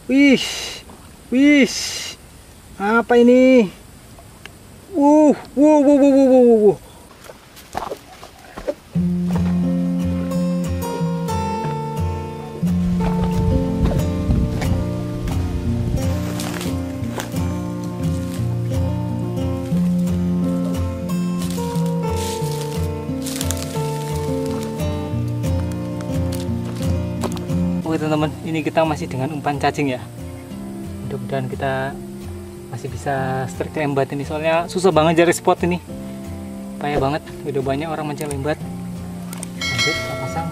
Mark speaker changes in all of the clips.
Speaker 1: Wih, wih, apa ini? Wuh, wuh, wuh, wuh, wuh, wuh, wuh. Oke teman-teman, ini kita masih dengan umpan cacing ya. Mudah-mudahan kita masih bisa strike lembat ini, soalnya susah banget cari spot ini. Payah banget, udah banyak orang mancing lembat. Lanjut kita pasang.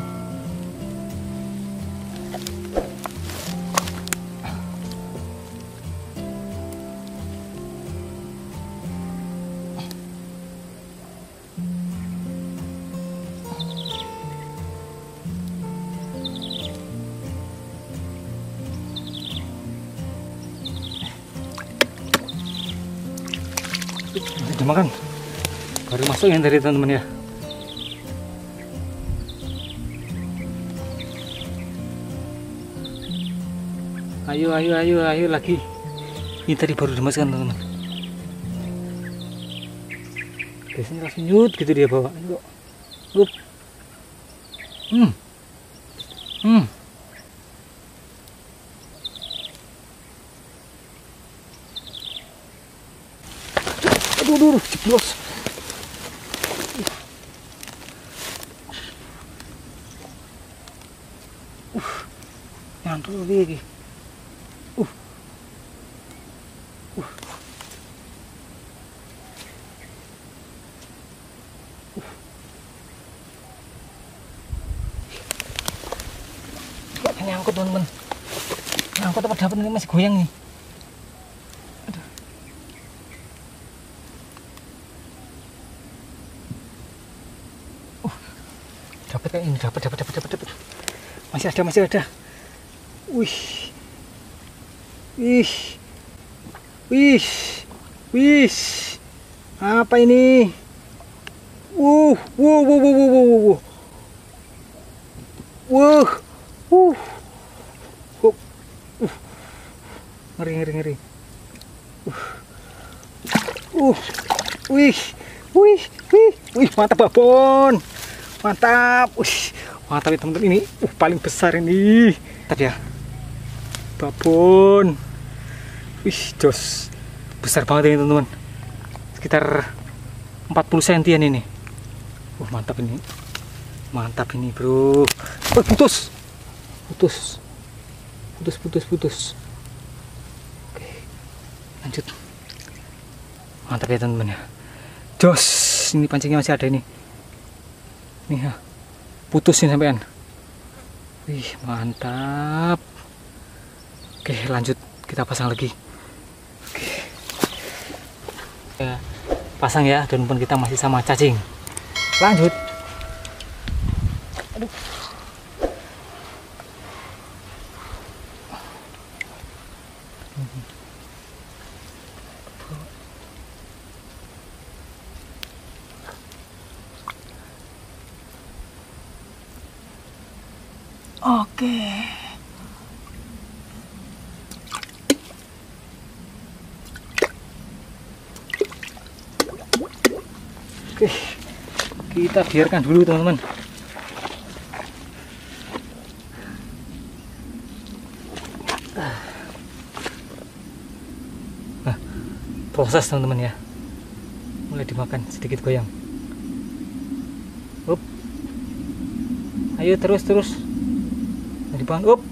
Speaker 1: Dimakan baru masuk yang dari teman-teman ya. Ayo ayo ayo ayo lagi, ini tadi baru dimasukkan teman-teman. Biasanya langsung nyut gitu dia bawa. Yuk. Aduh, jeblos. Nyantol lagi. Nyangkut teman-teman. Nyangkut apa dapat ini masih goyang nih. Dapat kayak ini, dapat. Masih ada. Wih. Apa ini? Ngeri. Wih, mantap babon. Mantap. Mantap ya teman-teman, ini paling besar ini. Mantap ya. Babon. Wih, jos. Besar banget ini teman-teman. Sekitar 40 sentian ini. Mantap ini. Mantap ini, bro. Putus. Oke. Lanjut. Mantap ya teman-teman ya. Jos, ini pancingnya masih ada ini. Nih ya. Putusin sampean. Wih, mantap. Oke, lanjut kita pasang lagi. Oke. Ya, pasang ya, dan pun kita masih sama cacing. Lanjut. Aduh. Oke. Oke, kita biarkan dulu teman-teman. Nah, proses teman-teman ya. Mulai dimakan, sedikit goyang. Up. Ayo terus. Dibangun. Up.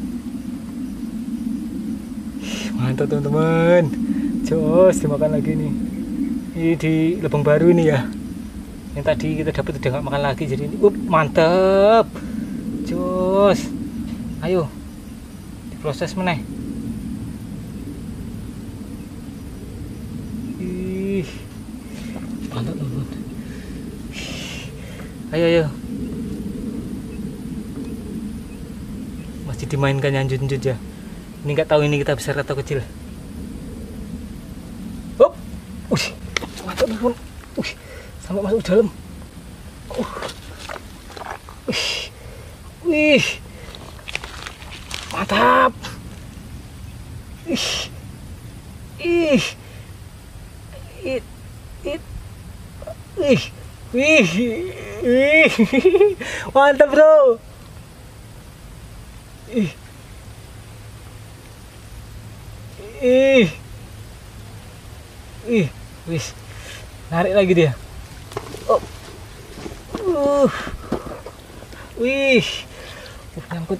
Speaker 1: Mantap teman-teman. Jos, dimakan lagi nih. Ini di Lebong Baru ini ya. Yang tadi kita dapat udah nggak makan lagi, jadi ini mantep, jos. Ayo diproses meneh. Mantap teman-teman. Ayo masih dimainkan lanjut ya. Ini nggak tahu ini kita besar atau kecil. Mantap teman-teman. Sampai masuk dalam. Wih, mantap. Ih, ih, it, it, ih, ih, ih, mantap bro. Ih, ih, ih, wis, narik lagi dia. Oh, wih, nyangkut.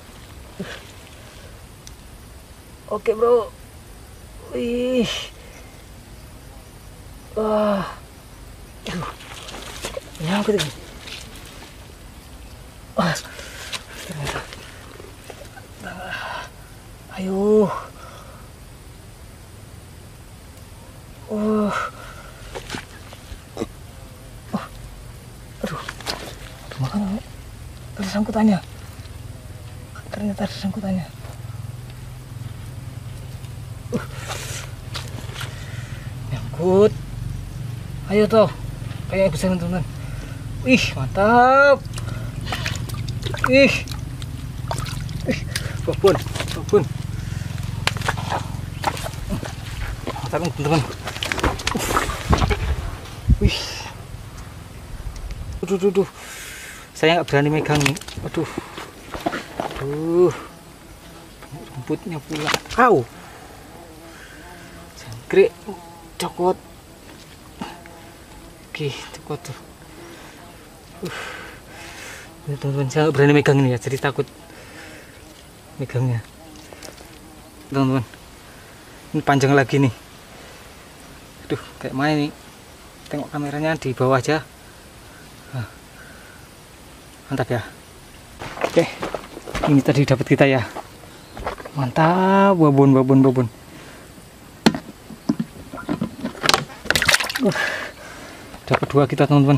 Speaker 1: Oke bro, wih, wah, nyangkut ini. Wah, ternyata. Ayo. Aduh, makanya ada sangkutannya. Ternyata ada sangkutannya. Nyangkut. Ayo toh, kayak besar teman-teman. Wih, mantap. Ih, babon. Mantap teman-teman. Wih, aduh, saya nggak berani megang nih. Aduh, rumputnya pula. Au, jangkrik, cokot. Oke, cokot tuh. Ini teman-teman, saya nggak berani megang ini ya, jadi takut megangnya. Teman-teman, ini panjang lagi nih. Aduh, kayak main nih. Tengok kameranya di bawah aja. Nah, mantap ya. Oke, ini tadi dapat kita ya. Mantap, babon. Dapat 2 kita teman-teman.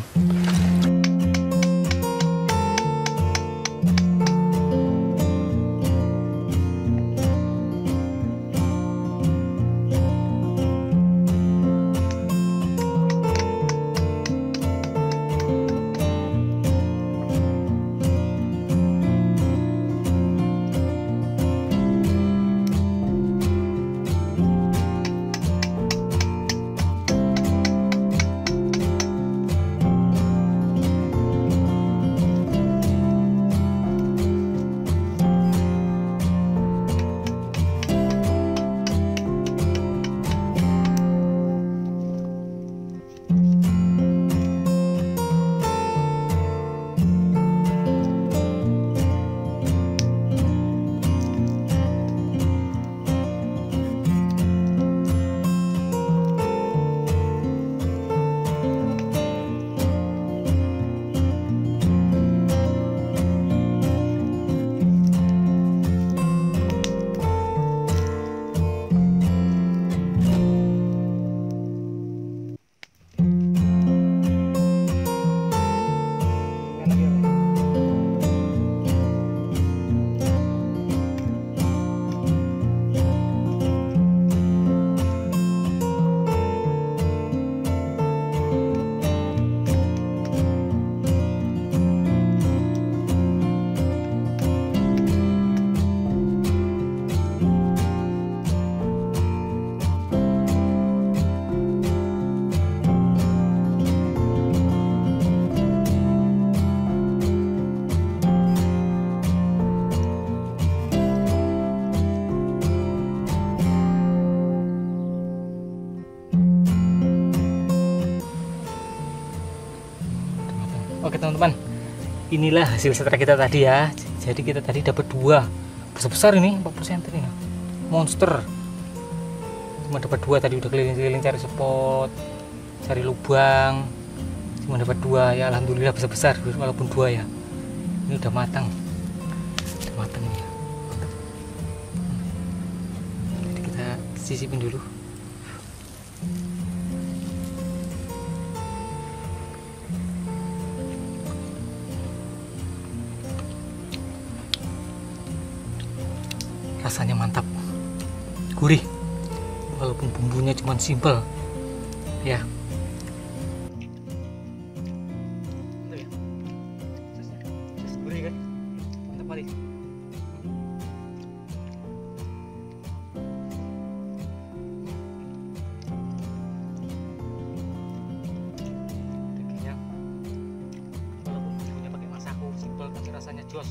Speaker 1: Oke teman-teman, inilah hasil setelah kita tadi ya. Jadi kita tadi dapat 2 besar-besar ini, 40 cm ini, monster. Cuma dapat 2 tadi, udah keliling-keliling cari spot, cari lubang, cuma dapat 2 ya. Alhamdulillah besar-besar walaupun 2 ya. Ini udah matang ini ya. Jadi kita sisipin dulu. Rasanya mantap, gurih, walaupun bumbunya cuma simple ya. Gurih kan, mantap kali. jos.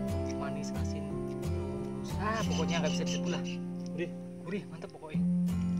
Speaker 1: Manis, asin. Terus pokoknya nggak bisa disebut lah. Gurih, gurih, mantap pokoknya.